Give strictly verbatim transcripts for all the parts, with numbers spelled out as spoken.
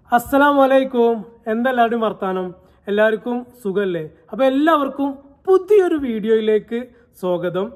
അസ്സലാമലൈക്കും. എന്തെല്ലാവരും വർത്താനം? എല്ലാവർക്കും സുഖല്ലേ? അപ്പൊ എല്ലാവർക്കും പുതിയൊരു വീഡിയോയിലേക്ക് സ്വാഗതം.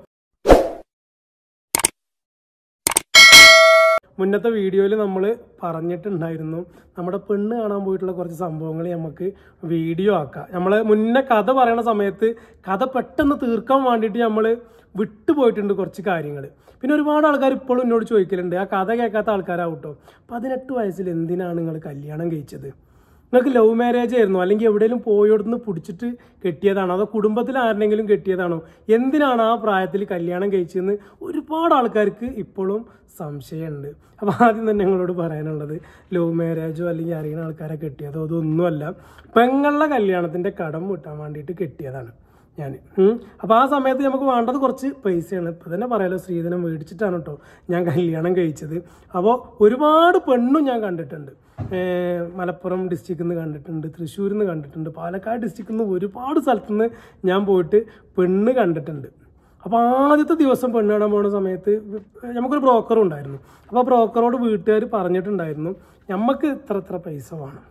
മുന്നത്തെ വീഡിയോയിൽ നമ്മൾ പറഞ്ഞിട്ടുണ്ടായിരുന്നു നമ്മുടെ പെണ്ണ് കാണാൻ പോയിട്ടുള്ള കുറച്ച് സംഭവങ്ങൾ നമുക്ക് വീഡിയോ ആക്കാം. നമ്മൾ മുന്നേ കഥ പറയുന്ന സമയത്ത് കഥ പെട്ടെന്ന് തീർക്കാൻ വേണ്ടിയിട്ട് നമ്മൾ വിട്ടുപോയിട്ടുണ്ട് കുറച്ച് കാര്യങ്ങൾ. പിന്നെ ഒരുപാട് ആൾക്കാർ ഇപ്പോഴും എന്നോട് ചോദിക്കലുണ്ട്, ആ കഥ കേൾക്കാത്ത ആൾക്കാരാവട്ടോ, പതിനെട്ട് വയസ്സിൽ എന്തിനാണ് നിങ്ങൾ കല്യാണം കഴിച്ചത്? നിങ്ങൾക്ക് ലവ് മാരേജ് ആയിരുന്നു, അല്ലെങ്കിൽ എവിടെയെങ്കിലും പോയോടുന്ന് പിടിച്ചിട്ട് കെട്ടിയതാണോ, അതോ കുടുംബത്തിൽ ആരെങ്കിലും കെട്ടിയതാണോ, എന്തിനാണ് ആ പ്രായത്തിൽ കല്യാണം കഴിച്ചതെന്ന് ഒരുപാട് ആൾക്കാർക്ക് ഇപ്പോഴും സംശയമുണ്ട്. അപ്പോൾ ആദ്യം തന്നെ ഞങ്ങളോട് പറയാനുള്ളത്, ലവ് മാരേജോ അല്ലെങ്കിൽ അറിയുന്ന ആൾക്കാരെ കെട്ടിയതോ അതൊന്നുമല്ല, പെങ്ങളുടെ കല്യാണത്തിൻ്റെ കടം വീട്ടാൻ വേണ്ടിയിട്ട് കെട്ടിയതാണ് ഞാൻ. അപ്പോൾ ആ സമയത്ത് നമുക്ക് വേണ്ടത് കുറച്ച് പൈസയാണ്. ഇപ്പം തന്നെ പറയാലോ, സ്ത്രീധനം മേടിച്ചിട്ടാണ് കേട്ടോ ഞാൻ കല്യാണം കഴിച്ചത്. അപ്പോൾ ഒരുപാട് പെണ്ണും ഞാൻ കണ്ടിട്ടുണ്ട്. മലപ്പുറം ഡിസ്ട്രിക്റ്റിൽ നിന്ന് കണ്ടിട്ടുണ്ട്, തൃശ്ശൂരിൽ നിന്ന് കണ്ടിട്ടുണ്ട്, പാലക്കാട് ഡിസ്ട്രിക്റ്റിൽ നിന്ന് ഒരുപാട് സ്ഥലത്തു നിന്ന് ഞാൻ പോയിട്ട് പെണ്ണ് കണ്ടിട്ടുണ്ട്. അപ്പോൾ ആദ്യത്തെ ദിവസം പെണ്ണ് കാണാൻ പോകുന്ന സമയത്ത് നമുക്കൊരു ബ്രോക്കറും ഉണ്ടായിരുന്നു. അപ്പോൾ ബ്രോക്കറോട് വീട്ടുകാർ പറഞ്ഞിട്ടുണ്ടായിരുന്നു, നമുക്ക് ഇത്ര ഇത്ര പൈസ വേണം.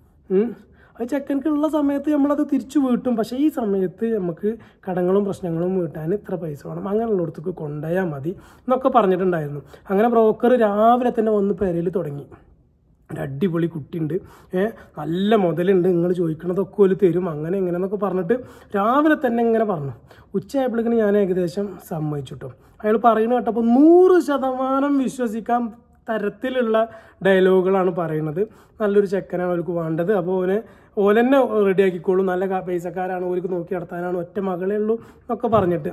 അത് ചെക്കൻക്കുള്ള സമയത്ത് നമ്മളത് തിരിച്ചു വീട്ടും, പക്ഷേ ഈ സമയത്ത് നമുക്ക് കടങ്ങളും പ്രശ്നങ്ങളും വീട്ടാൻ ഇത്ര പൈസ വേണം, അങ്ങനെയുള്ളിടത്തേക്ക് കൊണ്ടുപോയാൽ മതി എന്നൊക്കെ പറഞ്ഞിട്ടുണ്ടായിരുന്നു. അങ്ങനെ ബ്രോക്കർ രാവിലെ തന്നെ വന്ന് പെരയിൽ തുടങ്ങി. ഒരു അടിപൊളി കുട്ടിയുണ്ട്, ഏഹ് നല്ല മുതലുണ്ട്, നിങ്ങൾ ചോദിക്കണതൊക്കെ ഒരു തരും, അങ്ങനെ എങ്ങനെയെന്നൊക്കെ പറഞ്ഞിട്ട് രാവിലെ തന്നെ ഇങ്ങനെ പറഞ്ഞു. ഉച്ചയായപ്പോഴേക്കിന് ഞാൻ ഏകദേശം സമ്മതിച്ചു കേട്ടോ. അയാൾ പറയുന്നത് കേട്ടപ്പോൾ നൂറ് ശതമാനം വിശ്വസിക്കാൻ തരത്തിലുള്ള ഡയലോഗുകളാണ് പറയുന്നത്. നല്ലൊരു ചെക്കനാണ് അവർക്ക് വേണ്ടത്, അപ്പോൾ ഓനെ ഓലെന്നെ റെഡിയാക്കിക്കോളും, നല്ല പൈസക്കാരാണ്, ഓർക്ക് നോക്കി നടത്താനാണ്, ഒറ്റ മകളേ ഉള്ളൂ എന്നൊക്കെ പറഞ്ഞിട്ട്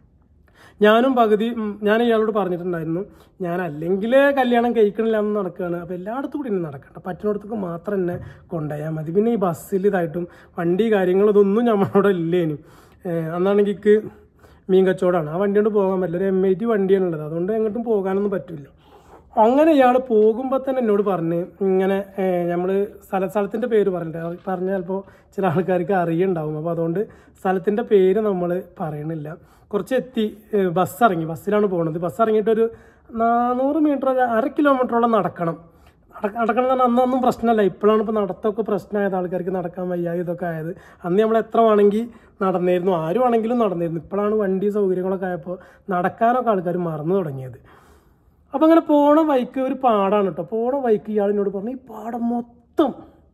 ഞാനും പകുതി ഞാൻ ഇയാളോട് പറഞ്ഞിട്ടുണ്ടായിരുന്നു, ഞാൻ അല്ലെങ്കിൽ കല്യാണം കഴിക്കണില്ല എന്ന് നടക്കുകയാണ്, അപ്പോൾ എല്ലായിടത്തും കൂടി ഇനി നടക്കണ്ട, പറ്റുന്നിടത്തേക്ക് മാത്രം എന്നെ കൊണ്ടുപോയാൽ മതി. പിന്നെ ഈ ബസ്സിൽ ഇതായിട്ടും വണ്ടി കാര്യങ്ങളും ഇതൊന്നും നമ്മളവിടെ ഇല്ലേനു. അന്നാണെങ്കിൽ എനിക്ക് മീൻ കച്ചവടമാണ്, ആ വണ്ടി കൊണ്ട് പോകാൻ പറ്റില്ല, ഒരു എം ഐ ടി വണ്ടിയാണുള്ളത്, അതുകൊണ്ട് എങ്ങോട്ടും പോകാനൊന്നും പറ്റില്ല. അങ്ങനെ ഇയാൾ പോകുമ്പോൾ തന്നെ എന്നോട് പറഞ്ഞ്, ഇങ്ങനെ നമ്മൾ സ്ഥല സ്ഥലത്തിൻ്റെ പേര് പറഞ്ഞിട്ട് പറഞ്ഞാൽ ചിലപ്പോൾ ചില ആൾക്കാർക്ക് അറിയുണ്ടാവും, അപ്പോൾ അതുകൊണ്ട് സ്ഥലത്തിൻ്റെ പേര് നമ്മൾ പറയണില്ല. കുറച്ച് എത്തി ബസ് ഇറങ്ങി, ബസ്സിലാണ് പോകുന്നത്. ബസ് ഇറങ്ങിയിട്ടൊരു നാനൂറ് മീറ്റർ അര കിലോമീറ്ററോളം നടക്കണം. നട നടക്കണം എന്ന് പറഞ്ഞാൽ അന്നൊന്നും പ്രശ്നമല്ല, ഇപ്പോഴാണ് ഇപ്പോൾ നടത്തൊക്കെ പ്രശ്നമായത്, ആൾക്കാർക്ക് നടക്കാൻ വയ്യ ഇതൊക്കെ ആയത്. അന്ന് നമ്മൾ എത്ര വേണമെങ്കിൽ നടന്നിരുന്നു, ആരും ആണെങ്കിലും നടന്നിരുന്നു. ഇപ്പോഴാണ് വണ്ടി സൗകര്യങ്ങളൊക്കെ ആയപ്പോൾ നടക്കാനൊക്കെ ആൾക്കാർ മറന്നു തുടങ്ങിയത്. അപ്പം അങ്ങനെ പോണ വഴിക്ക് ഒരു പാടാണ് കേട്ടോ. പോണ വഴിക്ക് ഇയാളിനോട് പറഞ്ഞു, ഈ പാടം മൊത്തം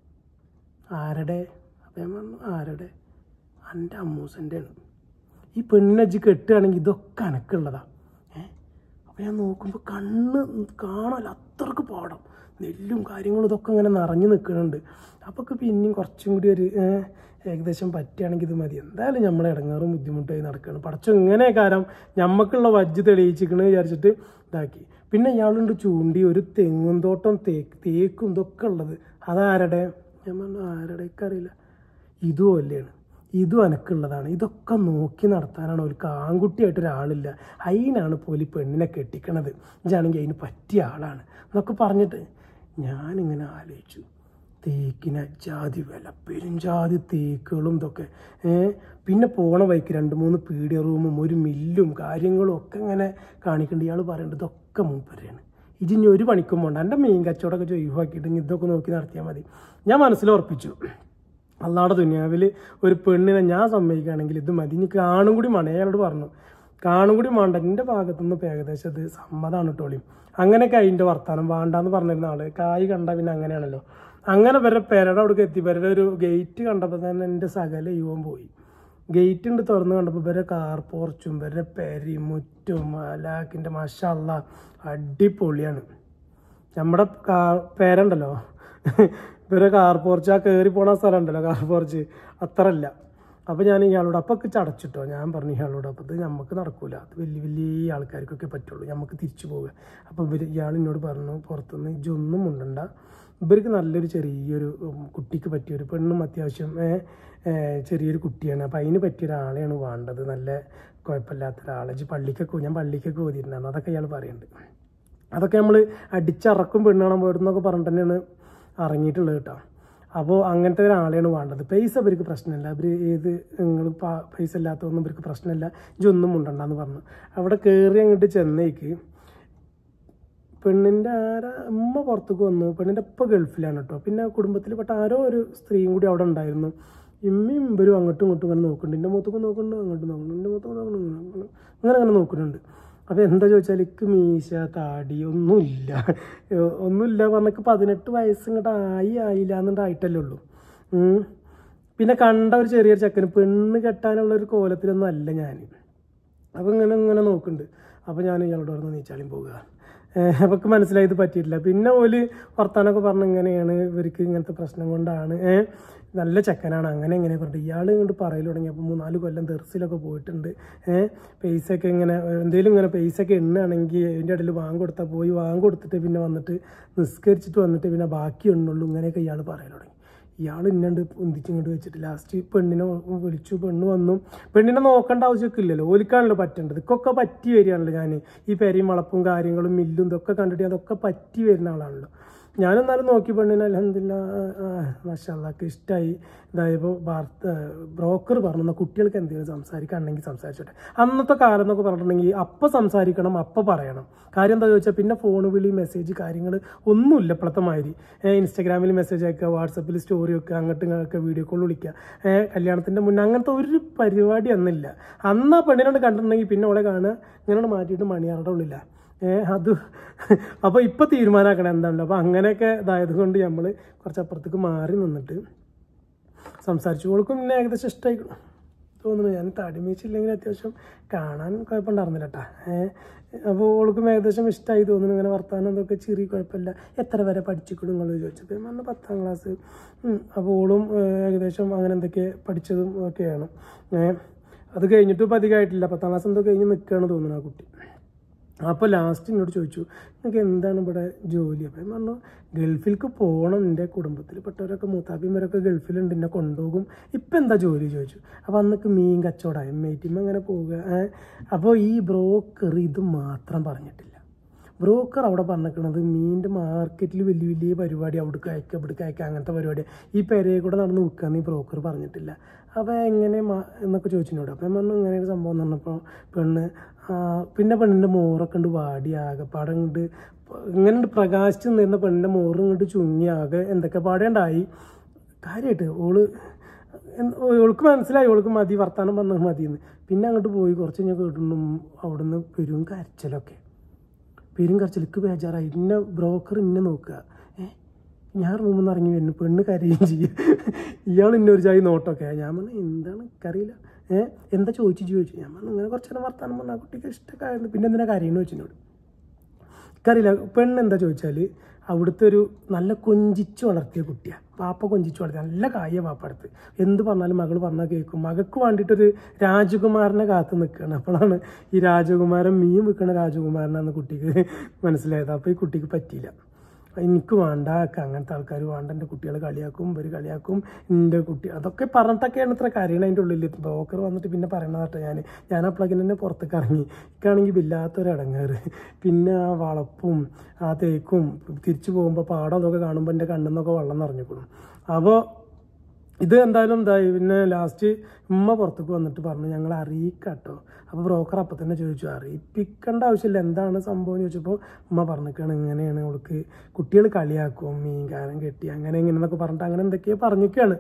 ആരുടെ? അപ്പം ഞാൻ പറഞ്ഞു, ആരുടെ? എൻ്റെ അമ്മൂസൻ്റെ ആണ്. ഈ പെണ്ണജ്ജി കെട്ടുകയാണെങ്കിൽ ഇതൊക്കെ എനക്കുള്ളതാണ്. ഏഹ് അപ്പം ഞാൻ നോക്കുമ്പോൾ കണ്ണ് കാണാൻ അത്രക്ക് പാടം, നെല്ലും കാര്യങ്ങളും ഇതൊക്കെ ഇങ്ങനെ നിറഞ്ഞു നിൽക്കുന്നുണ്ട്. അപ്പൊക്കെ പിന്നെയും കുറച്ചും കൂടി ഒരു ഏകദേശം പറ്റുകയാണെങ്കിൽ ഇത് മതി, എന്തായാലും നമ്മളെ ഇടങ്ങാറും ബുദ്ധിമുട്ടായി നടക്കുകയാണ്, പടച്ചോ ഇങ്ങനെ കാരം ഞമ്മക്കുള്ള വജ്ജ് തെളിയിച്ചിക്കണെന്ന് വിചാരിച്ചിട്ട് ഇതാക്കി. പിന്നെ ഇയാളുണ്ട് ചൂണ്ടി ഒരു തെങ്ങും തോട്ടം, തേക്ക് തേക്കും ഇതൊക്കെ ഉള്ളത്. അതാരുടെ? ഞാൻ പറഞ്ഞു, ആരുടെയൊക്കെ അറിയില്ല. ഇതും അല്ലേണ്, ഇതും എനക്കുള്ളതാണ്, ഇതൊക്കെ നോക്കി നടത്താനാണ് അവർക്ക് ആൺകുട്ടിയായിട്ട് ഒരാളില്ല, അതിനാണ് പോലി പെണ്ണിനെ കെട്ടിക്കണത്, ഇതാണെങ്കിൽ അതിന് പറ്റിയ ആളാണ് എന്നൊക്കെ പറഞ്ഞിട്ട് ഞാനിങ്ങനെ ആലോചിച്ചു, തേക്കിന് ജാതി വില, പെരുംജാതി തേക്കുകളും ഇതൊക്കെ. പിന്നെ പോണ വഴിക്ക് രണ്ട് മൂന്ന് പീഡിയ റൂമും ഒരു മില്ലും കാര്യങ്ങളും ഒക്കെ ഇങ്ങനെ കാണിക്കേണ്ട. ഇയാൾ പറയേണ്ടത് ഇതൊക്കെ മൂപ്പരെയാണ്, ഇതിനി ഒരു പണിക്കും പോകണ്ട, എൻ്റെ മീൻ കച്ചവടമൊക്കെ ഒഴിവാക്കിയിട്ട് ഇതൊക്കെ നോക്കി നടത്തിയാൽ മതി. ഞാൻ മനസ്സിലുറപ്പിച്ചു, അല്ലാടെ ദുനിയാവിൽ ഒരു പെണ്ണിനെ ഞാൻ സമ്മതിക്കുകയാണെങ്കിൽ ഇത് മതി, ഇനി കാണും കൂടി വേണ്ട. അയാളോട് പറഞ്ഞു, കാണും കൂടി വേണ്ട, എൻ്റെ ഭാഗത്തുനിന്ന് ഇപ്പോൾ ഏകദേശം അത് സമ്മതമാണ് ടോളിയും. അങ്ങനെയൊക്കെ അതിൻ്റെ വർത്താനം വേണ്ടാന്ന് പറഞ്ഞിരുന്ന ആള് കായ് കണ്ട പിന്നെ അങ്ങനെയാണല്ലോ. അങ്ങനെ വരെ പെരയുടെ അവിടേക്ക് എത്തി. പെരയുടെ ഒരു ഗേറ്റ് കണ്ടപ്പോൾ തന്നെ എൻ്റെ സകല യുവം പോയി. ഗേറ്റ് ഉണ്ട് തുറന്ന് കണ്ടപ്പോൾ ഇവരെ കാർ പോർച്ചും ഇവരെ പെരയും മുറ്റും അലാക്കിൻ്റെ മാഷാ അല്ലാ അടിപൊളിയാണ്. നമ്മുടെ കാർ പേരുണ്ടല്ലോ, ഇവരെ കാർ പോർച്ച്, ആ കയറി പോണ സ്ഥലം ഉണ്ടല്ലോ കാർ പോർച്ച്, അത്ര അല്ല. അപ്പോൾ ഞാൻ ഇയാളോട് അപ്പൊക്കെ ചടച്ചിട്ടോ, ഞാൻ പറഞ്ഞു ഇയാളോട്, അപ്പോൾ ഇത് നമുക്ക് നടക്കൂല, അത് വലിയ വലിയ ആൾക്കാർക്കൊക്കെ പറ്റുള്ളൂ, നമുക്ക് തിരിച്ചു പോവുക. അപ്പോൾ ഇവർ ഇയാൾ എന്നോട് പറഞ്ഞു, പുറത്തുനിന്ന് ഇജൊന്നും ഉണ്ടണ്ട, ഇവർക്ക് നല്ലൊരു ചെറിയൊരു കുട്ടിക്ക് പറ്റിയൊരു പെണ്ണും അത്യാവശ്യം ചെറിയൊരു കുട്ടിയാണ്, അപ്പോൾ അതിന് പറ്റിയ ഒരാളെയാണ് വേണ്ടത്, നല്ല കുഴപ്പമില്ലാത്ത ഒരാളെ. പള്ളിക്കൊക്കെ ഞാൻ പള്ളിക്കൊക്കെ ഓതിയിട്ടുണ്ടായിരുന്നു, അതൊക്കെ ഇയാൾ പറയുന്നുണ്ട്. അതൊക്കെ നമ്മൾ അടിച്ചറക്കും പെണ്ണ് കാണാൻ പോയിടുന്നൊക്കെ പറഞ്ഞിട്ട് തന്നെയാണ് ഇറങ്ങിയിട്ടുള്ളത് കേട്ടോ. അപ്പോൾ അങ്ങനത്തെ ഒരാളെയാണ് വേണ്ടത്. പൈസ ഇവർക്ക് പ്രശ്നമില്ല, അവർ ഏത് നിങ്ങൾ പൈസ ഇല്ലാത്തതൊന്നും ഇവർക്ക് പ്രശ്നമില്ല, ഇതൊന്നും ഉണ്ടെന്ന് പറഞ്ഞു. അവിടെ കയറി അങ്ങോട്ട് ചെന്നൈക്ക് പെണ്ണിൻ്റെ ആരാ ഉമ്മ പുറത്തേക്ക് വന്നു, പെണ്ണിൻ്റെ ഇപ്പം ഗൾഫിലാണ് കേട്ടോ. പിന്നെ കുടുംബത്തിൽ പെട്ട ആരോ ഒരു സ്ത്രീയും കൂടി അവിടെ ഉണ്ടായിരുന്നു. ഇമ്മയും ഇവരും അങ്ങോട്ടും ഇങ്ങോട്ടും ഇങ്ങനെ നോക്കുന്നുണ്ട്, എൻ്റെ മുഖത്തൊക്കെ നോക്കുന്നുണ്ട്, അങ്ങോട്ടും നോക്കുന്നുണ്ട്, എൻ്റെ മുഖത്തൊക്കെ നോക്കുന്നുണ്ട്, അങ്ങനെ അങ്ങനെ നോക്കുന്നുണ്ട്. അപ്പോൾ എന്താ ചോദിച്ചാൽ എനിക്ക് മീശ താടി ഒന്നുമില്ല, ഒന്നുമില്ല പറഞ്ഞൊക്കെ പതിനെട്ട് വയസ്സ് ഇങ്ങോട്ട് ആയി ആയില്ല എന്നുണ്ടായിട്ടല്ലേ ഉള്ളൂ. പിന്നെ കണ്ട ഒരു ചെറിയൊരു ചെക്കന് പെണ്ണ് കെട്ടാനുള്ളൊരു കോലത്തിലൊന്നും അല്ല ഞാൻ. അപ്പോൾ ഇങ്ങനെ ഇങ്ങനെ നോക്കുന്നുണ്ട്. അപ്പോൾ ഞാൻ ഇയാളോട് പറഞ്ഞ് നീച്ചാളിയും പോകുക. അവർക്ക് മനസ്സിലായത് പറ്റിയിട്ടില്ല. പിന്നെ ഓല് വർത്താനമൊക്കെ പറഞ്ഞ് ഇങ്ങനെയാണ്, ഇവർക്ക് ഇങ്ങനത്തെ പ്രശ്നം കൊണ്ടാണ്, നല്ല ചെക്കനാണ്, അങ്ങനെ എങ്ങനെ പറഞ്ഞിട്ട് ഇയാൾ ഇങ്ങോട്ട് പറയൽ തുടങ്ങിയപ്പോൾ മൂന്നാല് കൊല്ലം തെർസിലൊക്കെ പോയിട്ടുണ്ട്. ഏഹ് പൈസയൊക്കെ ഇങ്ങനെ എന്തെങ്കിലും ഇങ്ങനെ പൈസയൊക്കെ എണ്ണാണെങ്കിൽ അതിൻ്റെ ഇടയിൽ വാങ്ങി കൊടുത്താൽ പോയി വാങ്ങി കൊടുത്തിട്ട് പിന്നെ വന്നിട്ട് നിസ്കരിച്ചിട്ട് വന്നിട്ട് പിന്നെ ബാക്കി എണ്ണുള്ളൂ, ഇങ്ങനെയൊക്കെ ഇയാൾ പറയൽ തുടങ്ങി. ഇയാൾ ഇന്നണ്ട് പൊന്തിച്ചിങ്ങോട്ട് വെച്ചിട്ട് ലാസ്റ്റ് പെണ്ണിനെ വിളിച്ചു. പെണ്ണ് വന്നു. പെണ്ണിനെ നോക്കേണ്ട ആവശ്യമൊക്കെ ഇല്ലല്ലോ, ഓലിക്കാണല്ലോ പറ്റേണ്ടത്. ഇതൊക്കെ പറ്റി വരികയാണല്ലോ ഞാൻ. ഈ പെരയും വളപ്പും കാര്യങ്ങളും മില്ലും ഇതൊക്കെ കണ്ടിട്ട് അതൊക്കെ പറ്റി വരുന്ന ആളാണല്ലോ. ഞാനെന്നാലും നോക്കി പെണ്ണിനെ അൽഹംദുലില്ലാഹ് മാഷാഅല്ലാഹ് ഇഷ്ടമായി. ഇതായപ്പോൾ വാർത്ത ബ്രോക്കർ പറഞ്ഞു കുട്ടികൾക്ക് എന്തെങ്കിലും സംസാരിക്കാണെങ്കിൽ സംസാരിച്ചോട്ടെ. അന്നത്തെ കാലം എന്നൊക്കെ പറഞ്ഞിട്ടുണ്ടെങ്കിൽ അപ്പം സംസാരിക്കണം, അപ്പം പറയണം. കാര്യം എന്താ ചോദിച്ചാൽ പിന്നെ ഫോൺ വിളി മെസ്സേജ് കാര്യങ്ങൾ ഒന്നുമില്ല ഇപ്പോഴത്തെ മാതിരി. ഇൻസ്റ്റാഗ്രാമിൽ മെസ്സേജ് അയക്കുക, വാട്സപ്പിൽ സ്റ്റോറി വെക്കുക, അങ്ങോട്ടും ഇങ്ങോട്ടൊക്കെ വീഡിയോ കോൾ വിളിക്കുക. കല്യാണത്തിൻ്റെ മുന്നേ അങ്ങനത്തെ ഒരു പരിപാടി അന്നില്ല. അന്ന് ആ പെണ്ണിനോട് കണ്ടിട്ടുണ്ടെങ്കിൽ പിന്നെ അവളെ കാണുക, ഇങ്ങനെ മാറ്റിയിട്ട് മണിയാറുടെ ഉള്ളില്ല. അത് അപ്പോൾ ഇപ്പോൾ തീരുമാനമാക്കണം എന്താണല്ലോ. അപ്പോൾ അങ്ങനെയൊക്കെ ഇതായത് കൊണ്ട് നമ്മൾ കുറച്ചപ്പുറത്തേക്ക് മാറി നിന്നിട്ട് സംസാരിച്ചു കൊടുക്കും. പിന്നെ ഏകദേശം ഇഷ്ടമായിക്കണം തോന്നുന്നു. ഞാൻ താടി മീച്ചില്ലെങ്കിൽ അത്യാവശ്യം കാണാൻ കുഴപ്പമുണ്ടായിരുന്നില്ല കേട്ടോ. അപ്പോൾ ഓൾക്കും ഏകദേശം ഇഷ്ടമായി തോന്നുന്നു. ഇങ്ങനെ വർത്താനം എന്തൊക്കെ ചെറിയ കുഴപ്പമില്ല. എത്ര വരെ പഠിച്ചിക്കണം നിങ്ങൾ ചോദിച്ചപ്പോൾ ഞാൻ പത്താം ക്ലാസ്. അപ്പോൾ ഓളും ഏകദേശം അങ്ങനെ എന്തൊക്കെ പഠിച്ചതും ഒക്കെയാണ്. അത് കഴിഞ്ഞിട്ടും ഇപ്പം അധികമായിട്ടില്ല. പത്താം ക്ലാസ് എന്തോ കഴിഞ്ഞ് നിൽക്കുകയാണ് തോന്നുന്നു ആ കുട്ടി. അപ്പോൾ ലാസ്റ്റ് എന്നോട് ചോദിച്ചു നിങ്ങൾക്ക് എന്താണ് ഇവിടെ ജോലി? അപ്പം ഞാൻ പറഞ്ഞു ഗൾഫിലേക്ക് പോകണം, എൻ്റെ കുടുംബത്തിൽ പെട്ടവരൊക്കെ മൂത്താപ്പിമാരൊക്കെ ഗൾഫിലുണ്ട്, എന്നെ കൊണ്ടുപോകും. ഇപ്പം എന്താ ജോലി ചോദിച്ചു. അപ്പോൾ അന്നൊക്കെ മീൻ കച്ചവടം എം ഐ ടിമ്മ അങ്ങനെ പോവുക. അപ്പോൾ ഈ ബ്രോക്കർ ഇത് മാത്രം പറഞ്ഞിട്ടില്ല. ബ്രോക്കർ അവിടെ പറഞ്ഞിരിക്കുന്നത് മീനിൻ്റെ മാർക്കറ്റിൽ വലിയ വലിയ പരിപാടി, അവിടേക്ക് അയക്കുക ഇവിടേക്ക് അയക്കുക അങ്ങനത്തെ പരിപാടി, ഈ പെരയെ കൂടെ നടന്ന് വിൽക്കാമെന്ന് ഈ ബ്രോക്കർ പറഞ്ഞിട്ടില്ല. അപ്പോൾ എങ്ങനെ എന്നൊക്കെ ചോദിച്ചിട്ടുണ്ട്. അപ്പം ഞാൻ പറഞ്ഞു ഇങ്ങനെ ഒരു സംഭവം എന്ന് പറഞ്ഞപ്പോൾ പെണ്ണ് പിന്നെ പെണ്ണിൻ്റെ മോറൊക്കെ ഉണ്ട് വാടി ആകെപ്പാടെ ഉണ്ട് ഇങ്ങനെ പ്രകാശിച്ച് നിന്ന പെണ്ണിൻ്റെ മോറ് ഇങ്ങോട്ട് ചുങ്ങി ആകെ എന്തൊക്കെ പാടേണ്ടായി. കാര്യമായിട്ട് ഓള് ഓൾക്ക് മനസ്സിലായി ഓൾക്ക് മതി വർത്താനം പറഞ്ഞാൽ മതിയെന്ന്. പിന്നെ അങ്ങോട്ട് പോയി കുറച്ച് കഴിഞ്ഞാൽ കേട്ടിട്ടുണ്ടും അവിടുന്ന് പെരും കരച്ചിലൊക്കെ, പെരും കരച്ചിലേക്ക് ബേജാറായി. ഇന്ന ബ്രോക്കർ ഇന്നെ നോക്കുക. ഏഹ് ഞാൻ റൂമിൽ നിന്ന് ഇറങ്ങി വരുന്നു, പെണ്ണ് കരയുകയും ചെയ്യും. ഇയാൾ ഇന്നൊരു ചായ നോട്ടൊക്കെ. ഞാൻ പറഞ്ഞു എന്താണ് കറിയില്ല. ഏഹ് എന്താ ചോദിച്ചു ചോദിച്ചു. ഞാൻ പറഞ്ഞു ഇങ്ങനെ കുറച്ച് നേരം വർത്താനം പറഞ്ഞാൽ ആ കുട്ടിക്ക് ഇഷ്ടമൊക്കെ ആയിരുന്നു. പിന്നെ എന്തിനാ കരയുന്നു വെച്ചിനോട് കറിയില്ല. പെണ്ണ് എന്താ ചോദിച്ചാൽ അവിടുത്തെ ഒരു നല്ല കൊഞ്ചിച്ച് വളർത്തിയ കുട്ടിയാണ്. പാപ്പ കൊഞ്ചിച്ച് വളർത്തിയ നല്ല കായ പാപ്പ അടുത്ത് എന്ത് പറഞ്ഞാലും മകൾ പറഞ്ഞാൽ കേൾക്കും. മകൾക്ക് വേണ്ടിയിട്ടൊരു രാജകുമാരനെ കാത്തു നിൽക്കുകയാണ്. അപ്പോഴാണ് ഈ രാജകുമാരൻ മീൻ വിൽക്കണ രാജകുമാരനാണെന്ന് കുട്ടിക്ക് മനസ്സിലായത്. അപ്പോൾ ഈ കുട്ടിക്ക് പറ്റിയില്ല. എനിക്ക് വേണ്ട അങ്ങനത്തെ ആൾക്കാർ വേണ്ട, എൻ്റെ കുട്ടികൾ കളിയാക്കും, ഇവർ കളിയാക്കും, എൻ്റെ കുട്ടി അതൊക്കെ പറഞ്ഞിട്ടൊക്കെയാണ് ഇത്ര കരയണ അതിൻ്റെ ഉള്ളിൽ. ബ്രോക്കർ വന്നിട്ട് പിന്നെ പറയണതാട്ടോ ഞാൻ ഞാൻ അപ്പോഴേക്കും തന്നെ പുറത്തേക്ക് ഇറങ്ങി. എനിക്കാണെങ്കിൽ ഇല്ലാത്തൊരു ഇടങ്ങേറ്. പിന്നെ ആ വളപ്പും ആ തേക്കും തിരിച്ചു പോകുമ്പോൾ പാടം അതൊക്കെ കാണുമ്പോൾ എൻ്റെ കണ്ണിൽ നിന്നൊക്കെ വെള്ളം നിറഞ്ഞിക്കണം. അപ്പോൾ ഇത് എന്തായാലും എന്തായി. പിന്നെ ലാസ്റ്റ് ഉമ്മ പുറത്തേക്ക് വന്നിട്ട് പറഞ്ഞു ഞങ്ങൾ അറിയിക്കാട്ടോ. അപ്പോൾ ബ്രോക്കർ അപ്പം തന്നെ ചോദിച്ചു അറിയിപ്പിക്കേണ്ട ആവശ്യമില്ല എന്താണ് സംഭവം ചോദിച്ചപ്പോൾ ഉമ്മ പറഞ്ഞിരിക്കുകയാണ് ഇങ്ങനെയാണ് അവൾക്ക് കുട്ടികൾ കളിയാക്കും, മീൻകാരൻ കെട്ടി അങ്ങനെ ഇങ്ങനെ എന്നൊക്കെ പറഞ്ഞിട്ട് അങ്ങനെ എന്തൊക്കെയോ പറഞ്ഞിരിക്കുകയാണ്.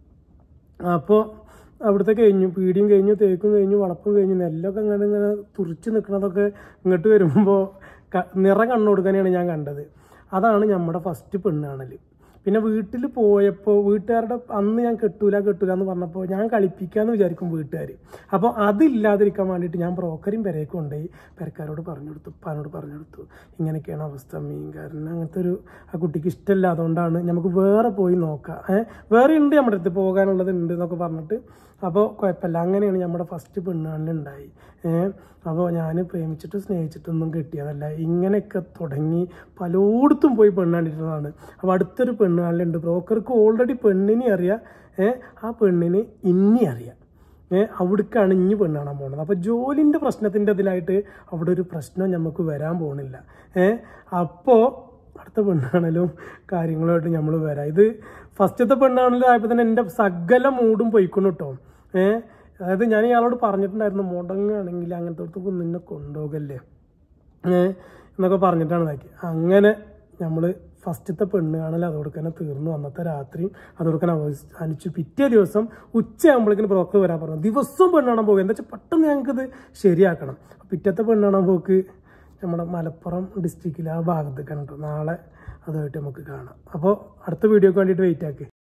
അപ്പോൾ അവിടുത്തെ കഴിഞ്ഞു, പീടിയും കഴിഞ്ഞു, തേക്കും കഴിഞ്ഞു, വളപ്പും കഴിഞ്ഞു, നെല്ലൊക്കെ അങ്ങനെ ഇങ്ങനെ തുറിച്ച് നിൽക്കുന്നതൊക്കെ ഇങ്ങോട്ട് വരുമ്പോൾ നിറ കണ്ണു കൊടുക്കാനാണ് ഞാൻ കണ്ടത്. അതാണ് നമ്മുടെ ഫസ്റ്റ് പെണ്ണ് കാണൽ. പിന്നെ വീട്ടിൽ പോയപ്പോൾ വീട്ടുകാരുടെ അന്ന് ഞാൻ കെട്ടൂല കെട്ടൂല എന്ന് പറഞ്ഞപ്പോൾ ഞാൻ കളിപ്പിക്കാമെന്ന് വിചാരിക്കും വീട്ടുകാർ. അപ്പോൾ അതില്ലാതിരിക്കാൻ വേണ്ടിയിട്ട് ഞാൻ ബ്രോക്കറിയും പെരയൊക്കെ കൊണ്ടുപോയി പെരക്കാരോട് പറഞ്ഞു കൊടുത്തു, ഉപ്പാനോട് പറഞ്ഞു കൊടുത്തു ഇങ്ങനെയൊക്കെയാണ് അവസ്ഥ, മീൻകാരൻ അങ്ങനത്തെ ഒരു ആ കുട്ടിക്ക് ഇഷ്ടമല്ല, അതുകൊണ്ടാണ് നമുക്ക് വേറെ പോയി നോക്കാം, ഏഹ് വേറെ ഉണ്ട് നമ്മുടെ അടുത്ത് പോകാനുള്ളത് ഉണ്ട് എന്നൊക്കെ പറഞ്ഞിട്ട്. അപ്പോൾ കുഴപ്പമില്ല. അങ്ങനെയാണ് നമ്മുടെ ഫസ്റ്റ് പെണ്ണുകാണലുണ്ടായി. ഏഹ് അപ്പോൾ ഞാൻ പ്രേമിച്ചിട്ട് സ്നേഹിച്ചിട്ടൊന്നും കിട്ടിയതല്ല, ഇങ്ങനെയൊക്കെ തുടങ്ങി പലയിടത്തും പോയി പെണ്ണ് കണ്ടിട്ടുള്ളതാണ്. അപ്പോൾ അടുത്തൊരു പെണ്ണ് കാണലുണ്ട്. ബ്രോക്കർക്ക് ഓൾറെഡി പെണ്ണിനെ അറിയാം, ഏഹ് ആ പെണ്ണിന് ഇനി അറിയാം, ഏഹ് അവിടേക്കാണ് ഇനി പെണ്ണ് കാണാൻ പോകുന്നത്. അപ്പോൾ ജോലിൻ്റെ പ്രശ്നത്തിൻ്റെ ഇതിലായിട്ട് അവിടെ ഒരു പ്രശ്നം നമുക്ക് വരാൻ പോകുന്നില്ല. ഏഹ് അപ്പോൾ അടുത്ത പെണ്ണാണേലും കാര്യങ്ങളുമായിട്ട് നമ്മൾ വരാം. ഇത് ഫസ്റ്റത്തെ പെണ്ണാണല്ലോ ആയപ്പോൾ തന്നെ എൻ്റെ സകല മൂടും പോയിക്കണം കേട്ടോ. ഏഹ് അതായത് ഞാൻ ഇയാളോട് പറഞ്ഞിട്ടുണ്ടായിരുന്നു മുടങ്ങുകയാണെങ്കിൽ അങ്ങനത്തെ അടുത്ത് നിന്നെ കൊണ്ടുപോകല്ലേ, ഏഹ് എന്നൊക്കെ പറഞ്ഞിട്ടാണ് ഇതാക്കി. അങ്ങനെ നമ്മൾ ഫസ്റ്റത്തെ പെണ്ണ് കാണൽ അതോടെ തന്നെ തീർന്നു. അന്നത്തെ രാത്രിയും അതോടെ തന്നെ അവസാനിച്ചു. പിറ്റേ ദിവസം ഉച്ചയാകുമ്പോഴേക്കും ബ്രോക്കർ വരാൻ പറഞ്ഞു. ദിവസവും പെണ്ണ് കാണാൻ പോകുക, എന്താ വെച്ചാൽ പെട്ടെന്ന് ഞങ്ങൾക്കിത് ശരിയാക്കണം. പിറ്റത്തെ പെണ്ണ് കാണാൻ പോക്ക് നമ്മുടെ മലപ്പുറം ഡിസ്ട്രിക്റ്റിൽ ആ ഭാഗത്തേക്കാണ് കേട്ടോ. നാളെ അതുമായിട്ട് നമുക്ക് കാണാം. അപ്പോൾ അടുത്ത വീഡിയോക്ക് വേണ്ടിയിട്ട് വെയിറ്റ് ആക്കി.